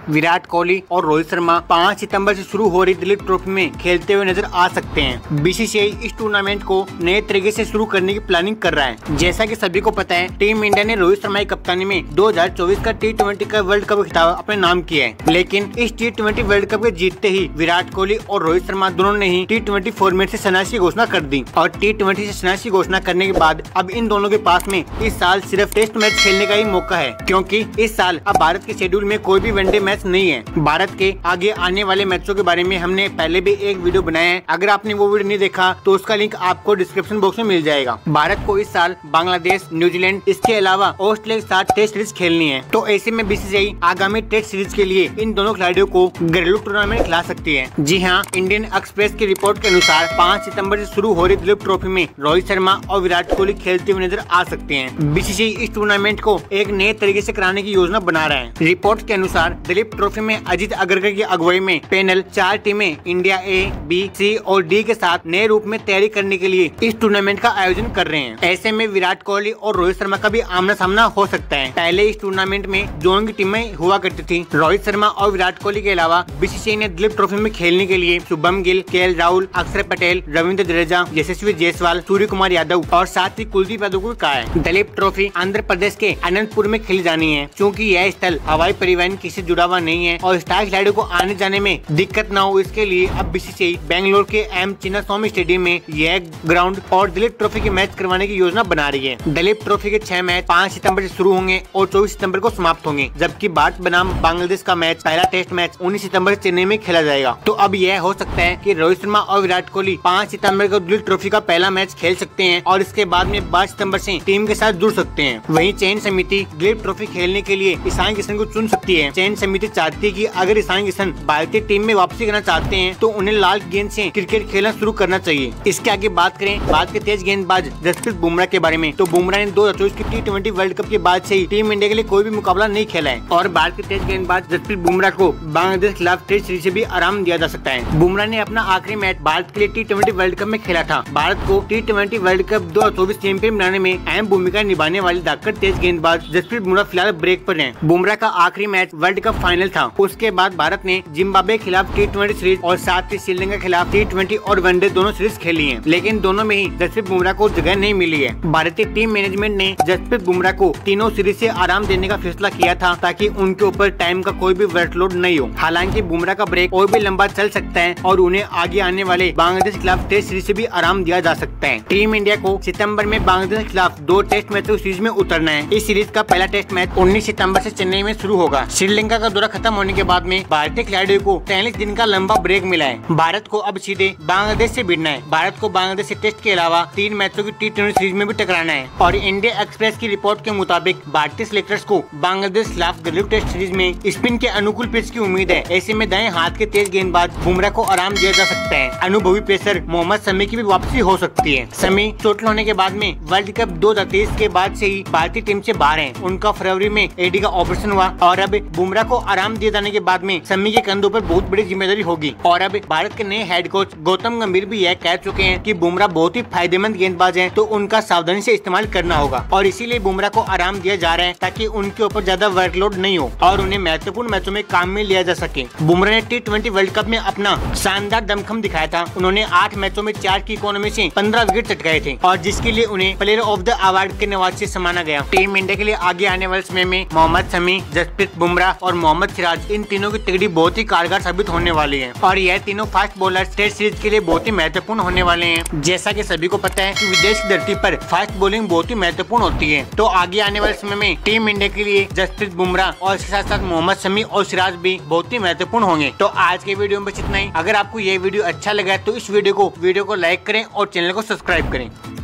विराट कोहली और रोहित शर्मा 5 सितंबर से शुरू हो रही दिलीप ट्रॉफी में खेलते हुए नजर आ सकते हैं। बीसीसीआई इस टूर्नामेंट को नए तरीके से शुरू करने की प्लानिंग कर रहा है। जैसा कि सभी को पता है, टीम इंडिया ने रोहित शर्मा की कप्तानी में 2024 का T20 का वर्ल्ड कप खिताब अपने नाम किया है। लेकिन इस T20 वर्ल्ड कप के जीतते ही विराट कोहली और रोहित शर्मा दोनों ने ही T20 फॉर्मेट से संन्यास की घोषणा कर दी। और T20 से संन्यास की घोषणा करने के बाद अब इन दोनों के पास में इस साल सिर्फ टेस्ट मैच खेलने का ही मौका है, क्योंकि इस साल अब भारत के शेड्यूल में कोई भी वनडे मैच नहीं है। भारत के आगे आने वाले मैचों के बारे में हमने पहले भी एक वीडियो बनाया है। अगर आपने वो वीडियो नहीं देखा तो उसका लिंक आपको डिस्क्रिप्शन बॉक्स में मिल जाएगा। भारत को इस साल बांग्लादेश, न्यूजीलैंड, इसके अलावा ऑस्ट्रेलिया के साथ टेस्ट सीरीज खेलनी है। तो ऐसे में बीसीसीआई आगामी टेस्ट सीरीज के लिए इन दोनों खिलाड़ियों को घरेलू टूर्नामेंट खिला सकती है। जी हाँ, इंडियन एक्सप्रेस की रिपोर्ट के अनुसार 5 सितंबर से शुरू हो रही दिलीप ट्रॉफी में रोहित शर्मा और विराट कोहली खेलते हुए नजर आ सकते हैं। बीसीसीआई इस टूर्नामेंट को एक नए तरीके से कराने की योजना बना रहा है। रिपोर्ट के अनुसार दिलीप ट्रॉफी में अजित अग्रकर की अगुवाई में पैनल 4 टीमें इंडिया ए, बी, सी और डी के साथ नए रूप में तैयारी करने के लिए इस टूर्नामेंट का आयोजन कर रहे हैं। ऐसे में विराट कोहली और रोहित शर्मा का भी आमना सामना हो सकता है। पहले इस टूर्नामेंट में जोन की टीमें हुआ करती थी। रोहित शर्मा और विराट कोहली के अलावा बीसीसीआई ने दिलीप ट्रॉफी में खेलने के लिए शुभम गिल, केएल राहुल, अक्षर पटेल, रविंद्र जडेजा, यशस्वी जायसवाल, सूर्य कुमार यादव और साथ ही कुलदीप यादव को कहा है। दिलीप ट्रॉफी आंध्र प्रदेश के अनंतपुर में खेली जानी है, क्योंकि यह स्थल हवाई परिवहन किसी जुड़ा हुआ नहीं है और स्टार खिलाड़ियों को आने जाने में दिक्कत न हो, इसके लिए अब बीसीसीआई बेंगलोर के एम चिन्नास्वामी स्टेडियम में यह ग्राउंड और दिलीप ट्रॉफी के मैच करवाने की योजना बना रही है। दिलीप ट्रॉफी के 6 मैच 5 सितंबर से शुरू होंगे और 24 सितंबर को समाप्त होंगे, जबकि भारत बनाम बांग्लादेश का मैच पहला टेस्ट मैच 19 सितंबर चेन्नई में खेला जाएगा। तो अब यह हो सकता है कि रोहित शर्मा और विराट कोहली 5 सितंबर को दिलीप ट्रॉफी का पहला मैच खेल सकते हैं और इसके बाद में 22 सितंबर से टीम के साथ जुड़ सकते हैं। वहीं चयन समिति दिलीप ट्रॉफी खेलने के लिए ईशान किशन को चुन सकती है। चयन समिति चाहती है कि अगर ईशान किशन भारतीय टीम में वापसी करना चाहते हैं तो उन्हें लाल गेंद से क्रिकेट खेलना शुरू करना चाहिए। इसके आगे बात करें भारत के तेज गेंदबाज जसप्रीत बुमराह के बारे में, तो बुमराह ने 2024 की T20 वर्ल्ड कप के बाद से ही टीम इंडिया के लिए कोई भी मुकाबला नहीं खेला है और भारत के तेज गेंदबाज जसप्रीत बुमराह को बांग्लादेश के खिलाफ टेस्ट सीरीज से भी आराम दिया जा सकता है। बुमराह ने अपना आखिरी मैच भारत के लिए T20 वर्ल्ड कप में खेला था। भारत को T20 वर्ल्ड कप 2024 चैंपियन बनाने में अहम भूमिका निभाने वाले धाकड़ तेज गेंदबाज जसप्रीत बुमराह फिलहाल ब्रेक पर हैं। बुमराह का आखिरी मैच वर्ल्ड कप फाइनल था। उसके बाद भारत ने जिम्बाब्वे के खिलाफ T20 सीरीज और साथ ही श्रीलंका के खिलाफ T20 और वनडे दोनों सीरीज खेली है, लेकिन दोनों में ही जसप्रीत बुमराह को जगह नहीं मिली है। भारतीय टीम मैनेजमेंट ने जसप्रीत बुमराह को तीनों सीरीज से आराम देने का फैसला किया था, ताकि उनके ऊपर टाइम का कोई भी वर्कलोड नहीं हो। हालांकि बुमराह का ब्रेक और भी लंबा चल सकता है और उन्हें आगे आने वाले बांग्लादेश के खिलाफ टेस्ट सीरीज से भी आराम दिया जा सकता है। टीम इंडिया को सितंबर में बांग्लादेश के खिलाफ 2 टेस्ट मैचों सीरीज में उतरना है। इस सीरीज का पहला टेस्ट मैच 19 सितंबर से चेन्नई में शुरू होगा। श्रीलंका का दौरा खत्म होने के बाद में भारतीय खिलाड़ियों को 43 दिन का लंबा ब्रेक मिला है। भारत को अब सीधे बांग्लादेश से भिड़ना है। भारत को बांग्लादेश से टेस्ट के अलावा 3 मैचों की T20 सीरीज में भी टकराना है और इंडिया एक्सप्रेस की रिपोर्ट के मुताबिक भारतीय सिलेक्टर्स को बांग्लादेश खिलाफ घरेलू टेस्ट सीरीज में स्पिन के अनुकूल पिच की उम्मीद है। ऐसे में दाएं हाथ के तेज गेंदबाज बुमराह को आराम दिया जा सकता है। अनुभवी पेसर मोहम्मद शमी की भी वापसी हो सकती है। शमी चोट होने के बाद में वर्ल्ड कप 2023 के बाद से ही भारतीय टीम से बाहर हैं। उनका फरवरी में एडी का ऑपरेशन हुआ और अब बुमराह को आराम दिए जाने के बाद में शमी के कंधों पर बहुत बड़ी जिम्मेदारी होगी। और अब भारत के नए हेड कोच गौतम गंभीर भी यह कह चुके हैं कि बुमराह बहुत ही फायदेमंद गेंदबाज हैं, तो उनका सावधानी से इस्तेमाल करना होगा और इसीलिए बुमराह को आराम दिया जा रहा है, ताकि उनके ऊपर ज्यादा वर्कलोड नहीं हो और उन्हें महत्वपूर्ण मैचों में काम में लिया जा सके। बुमराह ने T20 वर्ल्ड कप में अपना शानदार दमखम दिखाया था। उन्होंने 8 मैचों में 4 की इकोनॉमी से 15 विकेट चटकाए थे और जिसके लिए उन्हें प्लेयर ऑफ द अवार्ड के नवाज से सम्माना गया। टीम इंडिया के लिए आगे आने वाले समय में मोहम्मद शमी, जसप्रीत बुमराह और मोहम्मद सिराज, इन तीनों की तिगड़ी बहुत ही कारगर साबित होने वाली है और यह तीनों फास्ट बॉलर टेस्ट सीरीज के लिए बहुत ही महत्वपूर्ण होने वाले हैं। जैसा कि सभी को पता है कि विदेश की धरती पर फास्ट बॉलिंग बहुत ही महत्वपूर्ण होती है, तो आगे आने वाले समय में टीम इंडिया के लिए जसप्रीत बुमराह और इसके साथ साथ मोहम्मद शमी और सिराज भी बहुत ही महत्वपूर्ण होंगे। तो आज के वीडियो में बस इतना ही। अगर आपको ये वीडियो अच्छा लगा तो इस वीडियो को लाइक करें और चैनल को सब्सक्राइब करें।